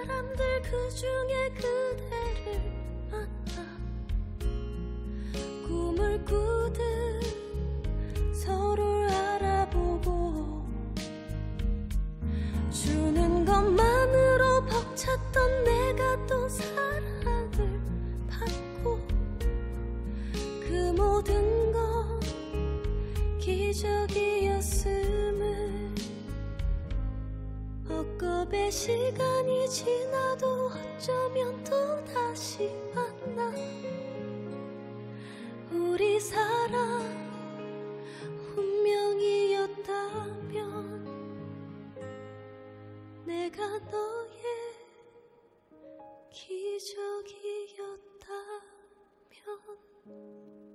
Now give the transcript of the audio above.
사람들 그 중에 그대를 만나 꿈을 꾸듯 서로를 알아보고 주는 것만으로 벅찼던 내가 또 사랑을 받고 그 모든 건 기적이었음을 억겁의 시간이 지나도 어쩌면 또 다시 만나 우리 사랑 운명이었다면 내가 너의 기적이었다면